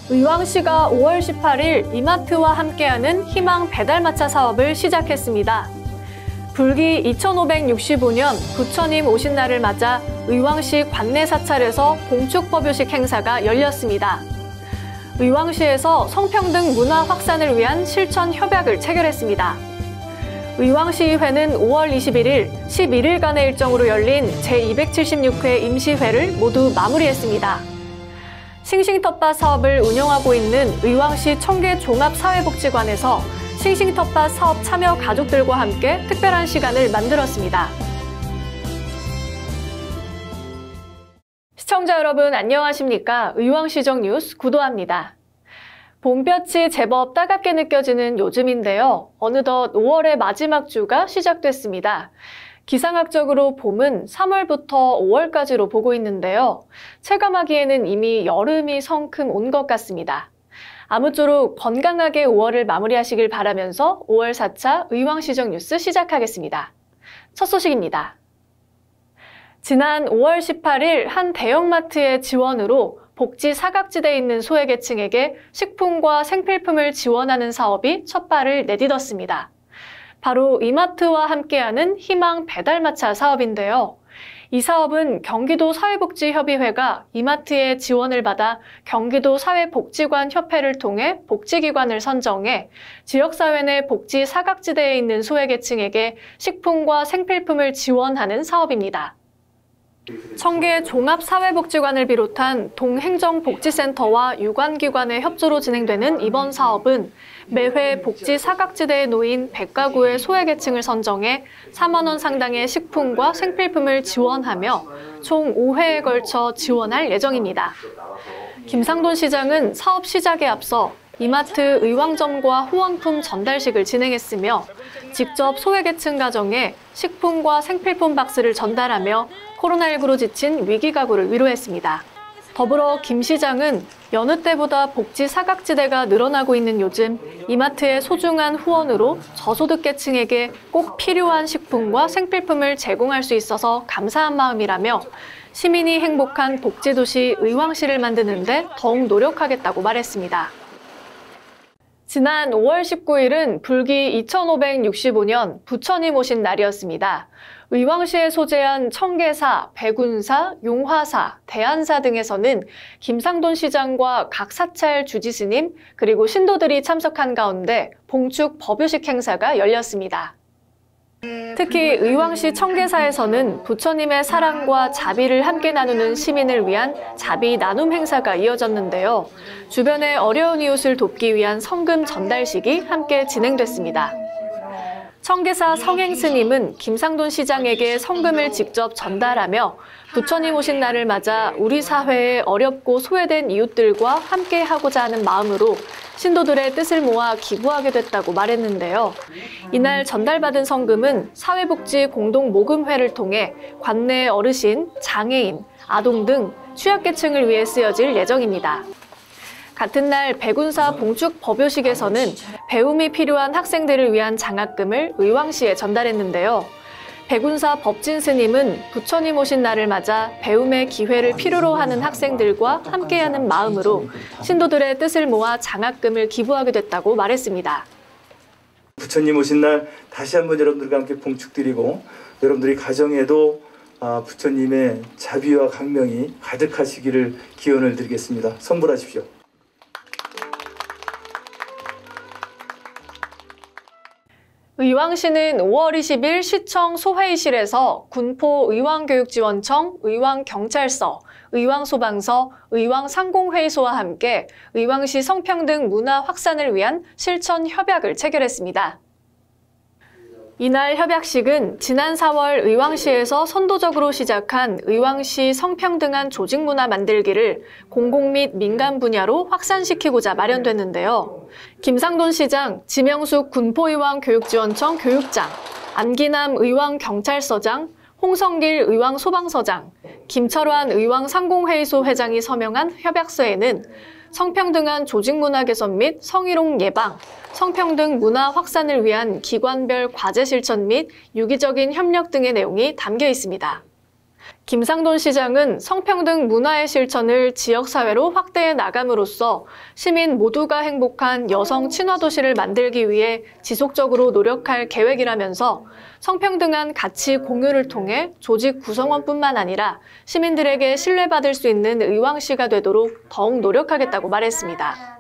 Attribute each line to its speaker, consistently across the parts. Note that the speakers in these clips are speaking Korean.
Speaker 1: 의왕시가 5월 18일 이마트와 함께하는 희망 배달마차 사업을 시작했습니다. 불기 2565년 부처님 오신 날을 맞아 의왕시 관내 사찰에서 봉축법요식 행사가 열렸습니다. 의왕시에서 성평등 문화 확산을 위한 실천 협약을 체결했습니다. 의왕시의회는 5월 21일, 11일간의 일정으로 열린 제276회 임시회를 모두 마무리했습니다. 싱싱텃밭 사업을 운영하고 있는 의왕시 청계종합사회복지관에서 싱싱텃밭 사업 참여 가족들과 함께 특별한 시간을 만들었습니다. 시청자 여러분 안녕하십니까? 의왕시정 뉴스 구도합니다. 봄볕이 제법 따갑게 느껴지는 요즘인데요. 어느덧 5월의 마지막 주가 시작됐습니다. 기상학적으로 봄은 3월부터 5월까지로 보고 있는데요. 체감하기에는 이미 여름이 성큼 온 것 같습니다. 아무쪼록 건강하게 5월을 마무리하시길 바라면서 5월 4차 의왕시정 뉴스 시작하겠습니다. 첫 소식입니다. 지난 5월 18일 한 대형마트의 지원으로 복지 사각지대에 있는 소외계층에게 식품과 생필품을 지원하는 사업이 첫 발을 내딛었습니다. 바로 이마트와 함께하는 희망 배달마차 사업인데요. 이 사업은 경기도 사회복지협의회가 이마트의 지원을 받아 경기도 사회복지관협회를 통해 복지기관을 선정해 지역사회 내 복지 사각지대에 있는 소외계층에게 식품과 생필품을 지원하는 사업입니다. 청계 종합사회복지관을 비롯한 동행정복지센터와 유관기관의 협조로 진행되는 이번 사업은 매회 복지 사각지대에 놓인 100가구의 소외계층을 선정해 4만 원 상당의 식품과 생필품을 지원하며 총 5회에 걸쳐 지원할 예정입니다. 김상돈 시장은 사업 시작에 앞서 이마트 의왕점과 후원품 전달식을 진행했으며 직접 소외계층 가정에 식품과 생필품 박스를 전달하며 코로나19로 지친 위기가구를 위로했습니다. 더불어 김 시장은 여느 때보다 복지 사각지대가 늘어나고 있는 요즘 이마트의 소중한 후원으로 저소득계층에게 꼭 필요한 식품과 생필품을 제공할 수 있어서 감사한 마음이라며 시민이 행복한 복지도시 의왕시를 만드는 데 더욱 노력하겠다고 말했습니다. 지난 5월 19일은 불기 2565년 부처님 오신 날이었습니다. 의왕시에 소재한 청계사, 백운사, 용화사, 대안사 등에서는 김상돈 시장과 각 사찰 주지스님 그리고 신도들이 참석한 가운데 봉축 법요식 행사가 열렸습니다. 특히 의왕시 청계사에서는 부처님의 사랑과 자비를 함께 나누는 시민을 위한 자비 나눔 행사가 이어졌는데요. 주변의 어려운 이웃을 돕기 위한 성금 전달식이 함께 진행됐습니다. 청계사 성행스님은 김상돈 시장에게 성금을 직접 전달하며 부처님 오신 날을 맞아 우리 사회의 어렵고 소외된 이웃들과 함께 하고자 하는 마음으로 신도들의 뜻을 모아 기부하게 됐다고 말했는데요. 이날 전달받은 성금은 사회복지 공동모금회를 통해 관내 어르신, 장애인, 아동 등 취약계층을 위해 쓰여질 예정입니다. 같은 날 백운사 봉축 법요식에서는 배움이 필요한 학생들을 위한 장학금을 의왕시에 전달했는데요. 백운사 법진 스님은 부처님 오신 날을 맞아 배움의 기회를 필요로 하는 학생들과 함께하는 마음으로 신도들의 뜻을 모아 장학금을 기부하게 됐다고 말했습니다.
Speaker 2: 부처님 오신 날 다시 한번 여러분들과 함께 봉축드리고 여러분들이 가정에도 부처님의 자비와 강명이 가득하시기를 기원을 드리겠습니다. 선물하십시오.
Speaker 1: 의왕시는 5월 20일 시청 소회의실에서 군포 의왕교육지원청, 의왕경찰서, 의왕소방서, 의왕상공회의소와 함께 의왕시 성평등 문화 확산을 위한 실천 협약을 체결했습니다. 이날 협약식은 지난 4월 의왕시에서 선도적으로 시작한 의왕시 성평등한 조직문화 만들기를 공공 및 민간 분야로 확산시키고자 마련됐는데요. 김상돈 시장, 지명숙 군포의왕교육지원청 교육장, 안기남 의왕경찰서장, 홍성길 의왕소방서장, 김철환 의왕상공회의소 회장이 서명한 협약서에는 성평등한 조직문화 개선 및 성희롱 예방, 성평등 문화 확산을 위한 기관별 과제 실천 및 유기적인 협력 등의 내용이 담겨 있습니다. 김상돈 시장은 성평등 문화의 실천을 지역사회로 확대해 나감으로써 시민 모두가 행복한 여성 친화도시를 만들기 위해 지속적으로 노력할 계획이라면서 성평등한 가치 공유를 통해 조직 구성원뿐만 아니라 시민들에게 신뢰받을 수 있는 의왕시가 되도록 더욱 노력하겠다고 말했습니다.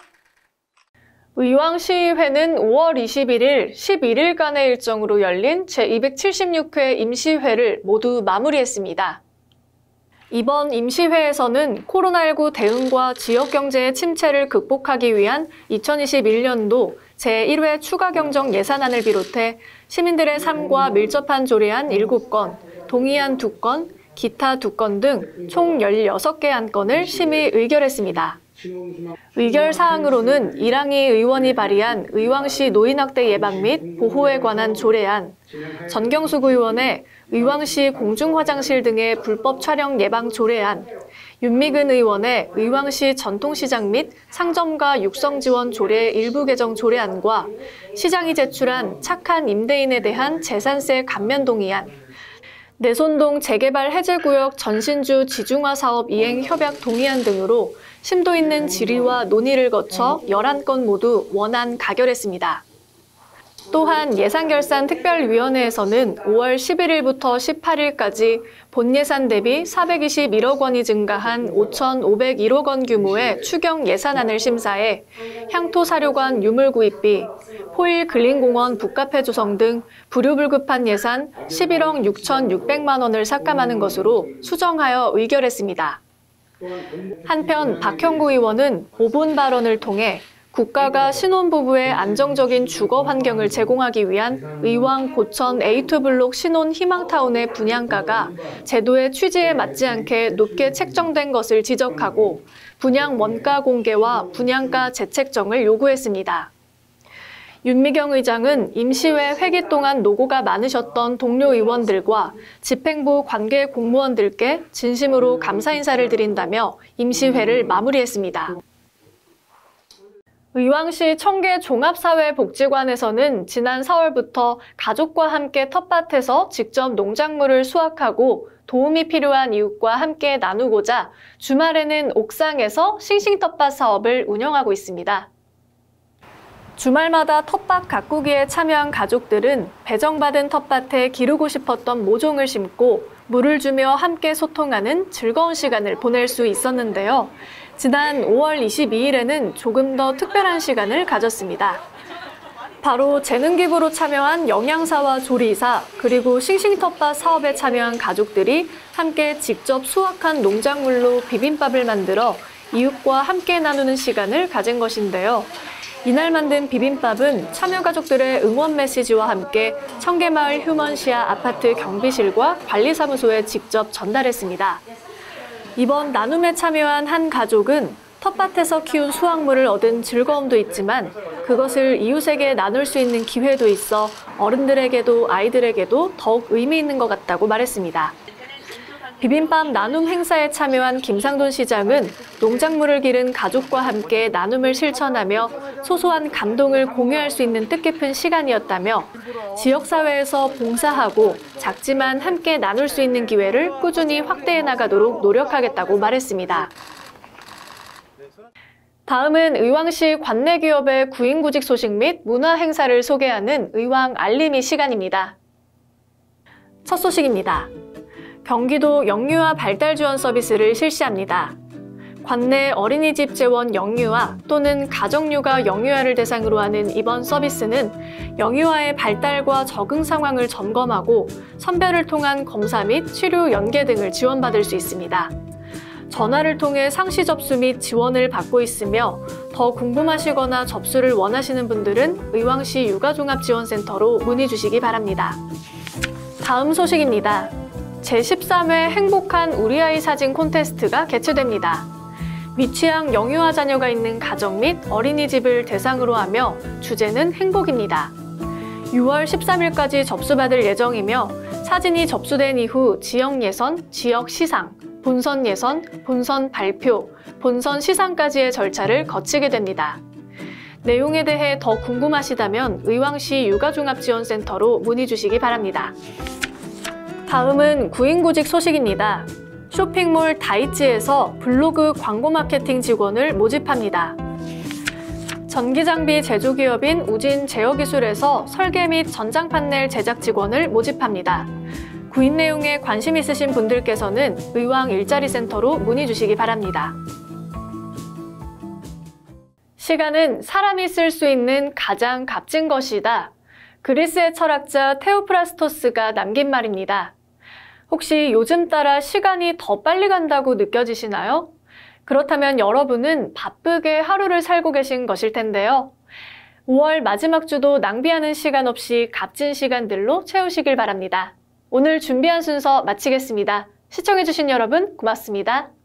Speaker 1: 의왕시의회는 5월 21일, 11일간의 일정으로 열린 제276회 임시회를 모두 마무리했습니다. 이번 임시회에서는 코로나19 대응과 지역경제의 침체를 극복하기 위한 2021년도 제1회 추가경정 예산안을 비롯해 시민들의 삶과 밀접한 조례안 7건, 동의안 2건, 기타 2건 등 총 16개 안건을 심의 의결했습니다. 의결 사항으로는 이랑희 의원이 발의한 의왕시 노인학대 예방 및 보호에 관한 조례안, 전경숙 의원의 의왕시 공중화장실 등의 불법 촬영 예방 조례안, 윤미근 의원의 의왕시 전통시장 및 상점가 육성 지원 조례 일부 개정 조례안과 시장이 제출한 착한 임대인에 대한 재산세 감면 동의안, 내손동 재개발 해제구역 전신주 지중화 사업 이행 협약 동의안 등으로 심도 있는 질의와 논의를 거쳐 11건 모두 원안 가결했습니다. 또한 예산결산특별위원회에서는 5월 11일부터 18일까지 본 예산 대비 421억 원이 증가한 5,501억 원 규모의 추경 예산안을 심사해 향토사료관 유물구입비, 포일 근린공원 북카페 조성 등 불효불급한 예산 11억 6,600만 원을 삭감하는 것으로 수정하여 의결했습니다. 한편 박형구 의원은 5분 발언을 통해 국가가 신혼부부의 안정적인 주거 환경을 제공하기 위한 의왕 고천 A2블록 신혼 희망타운의 분양가가 제도의 취지에 맞지 않게 높게 책정된 것을 지적하고 분양 원가 공개와 분양가 재책정을 요구했습니다. 윤미경 의장은 임시회 회기 동안 노고가 많으셨던 동료 의원들과 집행부 관계 공무원들께 진심으로 감사 인사를 드린다며 임시회를 마무리했습니다. 의왕시 청계 종합사회복지관에서는 지난 4월부터 가족과 함께 텃밭에서 직접 농작물을 수확하고 도움이 필요한 이웃과 함께 나누고자 주말에는 옥상에서 싱싱텃밭 사업을 운영하고 있습니다. 주말마다 텃밭 가꾸기에 참여한 가족들은 배정받은 텃밭에 기르고 싶었던 모종을 심고 물을 주며 함께 소통하는 즐거운 시간을 보낼 수 있었는데요. 지난 5월 22일에는 조금 더 특별한 시간을 가졌습니다. 바로 재능기부로 참여한 영양사와 조리사, 그리고 싱싱텃밭 사업에 참여한 가족들이 함께 직접 수확한 농작물로 비빔밥을 만들어 이웃과 함께 나누는 시간을 가진 것인데요. 이날 만든 비빔밥은 참여 가족들의 응원 메시지와 함께 청계마을 휴먼시아 아파트 경비실과 관리사무소에 직접 전달했습니다. 이번 나눔에 참여한 한 가족은 텃밭에서 키운 수확물을 얻은 즐거움도 있지만 그것을 이웃에게 나눌 수 있는 기회도 있어 어른들에게도 아이들에게도 더욱 의미 있는 것 같다고 말했습니다. 비빔밥 나눔 행사에 참여한 김상돈 시장은 농작물을 기른 가족과 함께 나눔을 실천하며 소소한 감동을 공유할 수 있는 뜻깊은 시간이었다며 지역사회에서 봉사하고 작지만 함께 나눌 수 있는 기회를 꾸준히 확대해 나가도록 노력하겠다고 말했습니다. 다음은 의왕시 관내 기업의 구인구직 소식 및 문화 행사를 소개하는 의왕 알림이 시간입니다. 첫 소식입니다. 경기도 영유아 발달 지원 서비스를 실시합니다. 관내 어린이집 재원 영유아 또는 가정육아 영유아를 대상으로 하는 이번 서비스는 영유아의 발달과 적응 상황을 점검하고 선별을 통한 검사 및 치료 연계 등을 지원받을 수 있습니다. 전화를 통해 상시 접수 및 지원을 받고 있으며 더 궁금하시거나 접수를 원하시는 분들은 의왕시 육아종합지원센터로 문의 주시기 바랍니다. 다음 소식입니다. 제13회 행복한 우리 아이 사진 콘테스트가 개최됩니다. 미취학 영유아 자녀가 있는 가정 및 어린이집을 대상으로 하며 주제는 행복입니다. 6월 13일까지 접수받을 예정이며 사진이 접수된 이후 지역 예선, 지역 시상, 본선 예선, 본선 발표, 본선 시상까지의 절차를 거치게 됩니다. 내용에 대해 더 궁금하시다면 의왕시 육아종합지원센터로 문의 주시기 바랍니다. 다음은 구인구직 소식입니다. 쇼핑몰 다이치에서 블로그 광고 마케팅 직원을 모집합니다. 전기장비 제조기업인 우진 제어기술에서 설계 및 전장 판넬 제작 직원을 모집합니다. 구인 내용에 관심 있으신 분들께서는 의왕 일자리 센터로 문의 주시기 바랍니다. 시간은 사람이 쓸 수 있는 가장 값진 것이다. 그리스의 철학자 테오프라스토스가 남긴 말입니다. 혹시 요즘 따라 시간이 더 빨리 간다고 느껴지시나요? 그렇다면 여러분은 바쁘게 하루를 살고 계신 것일 텐데요. 5월 마지막 주도 낭비하는 시간 없이 값진 시간들로 채우시길 바랍니다. 오늘 준비한 순서 마치겠습니다. 시청해주신 여러분 고맙습니다.